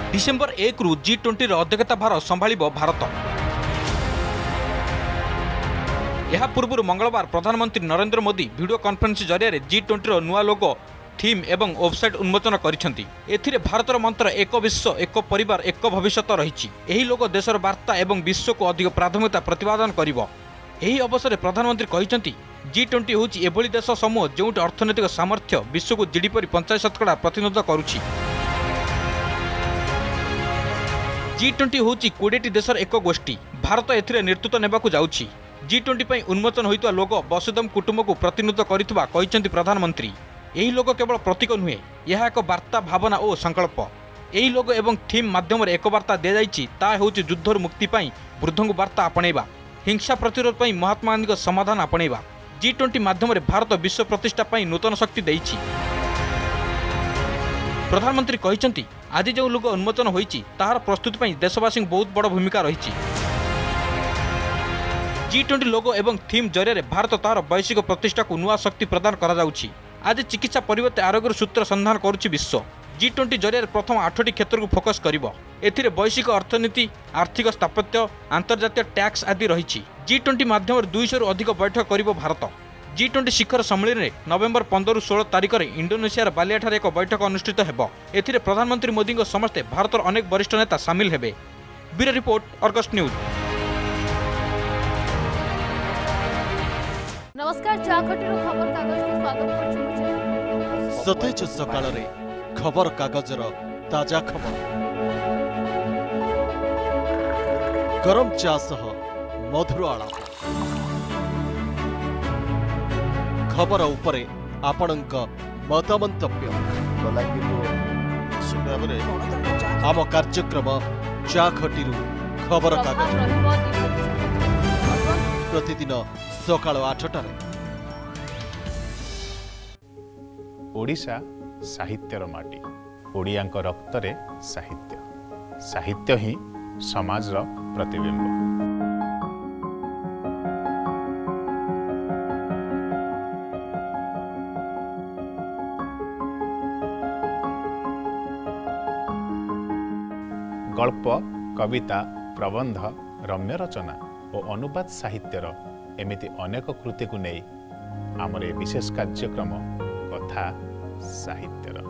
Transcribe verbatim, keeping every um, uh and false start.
December एक रु G twenty अध्यक्षता भार संभाल भारत। यह पूर्व मंगलवार प्रधानमंत्री नरेंद्र मोदी वीडियो कॉन्फ्रेंस जरिए जी ट्वेंटी नुआ लोगो थीम एवं वेबसाइट उन्मोचन करिसेंती। एथिरे भारतर मंत्र एक विश्व एक परिवार एक भविष्यत रही। यही लोगो देशर वार्ता एवं विश्व को अधिक प्राथमिकता प्रतिपादन करिवो। एही अवसर में प्रधानमंत्री कहिसेंती जी ट्वेंटी होची एभली देश समूह जोंटी अर्थनैतिक सामर्थ्य विश्व को जीडीपी परि पंचाश शतकड़ा प्रतिनिधित्व करुछि। जी ट्वेंटी होची कोड़े देशर एक गोष्ठी। भारत एथिरे नेतृत्व नेबाकू जाउछि। जी ट्वेंटी पई उन्मोचन होइतवा लोगो वसुधैव कुटुंब को प्रतिनिधित्व करितबा कहिसेंती प्रधानमंत्री। यही लोगो केवल प्रतीक नुहे, यह एक वार्ता भावना और संकल्प। यही लोगो एवं थीम माध्यम एक वार्ता दि जाइछि, ता हेउछि युद्धर मुक्ति पई वृद्धों वार्ता आपणेबा, हिंसा प्रतिरोध पई महात्मा गांधी समाधान आपणेबा। जी ट्वेंटी माध्यम भारत विश्व प्रतिष्ठा पई नूतन शक्ति देइछि। प्रधानमंत्री कहिसेंती आज जो लोगो उन्मोचन होइछि ताहार प्रस्तुति पई देशवासी बहुत बड़ भूमिका रहिछि। जी ट्वेंटी लोगो एवं थीम जरिए भारत ताहार वैश्विक प्रतिष्ठा को नुआ शक्ति प्रदान करा जाउछि। आज चिकित्सा परिवर्ते आरोग्य सूत्र संधान करुछि विश्व। जी ट्वेंटी जरिए प्रथम आठटी क्षेत्र को फोकस करिवो। एथिरे वैश्विक अर्थनीति, आर्थिक स्थापत्य, अंतर्जातीय टैक्स आदि रहिछि। जी ट्वेंटी माध्यम दुईश रु अधिक बैठक करिवो भारत। जी ट्वेंटी शिखर सम्मेलन में नवेम्बर पंद्रह रु सोलह तारिख में इंडोनेशियार बालियाठारे एक बैठक अनुष्ठित हेबो। एथिरे प्रधानमंत्री मोदी समस्ते भारतर अनेक वरिष्ठ नेता सामिल हेबे। Bureau report, Argus news. नमस्कार, चाखटीर खबर कागज को स्वागत करछु। सतेज सकाळ रे खबर कागजर ताजा खबर, गरम चा सह मधुर आलाप, खबर उपरे आपणक मतमंतव्य आम कार्यक्रम चाखटीर खबर कागज प्रतिदिन सकाळ आठटार। ओडिशा साहित्यर माटी, ओडियांक रक्तरे साहित्य, साहित्य ही समाजर प्रतिबिंब। गल्प, कविता, प्रबंध, रम्य रचना और अनुवाद साहित्यर एमिति अनेक कृति को नहीं आमर ए विशेष कार्यक्रम कथा साहित्यर।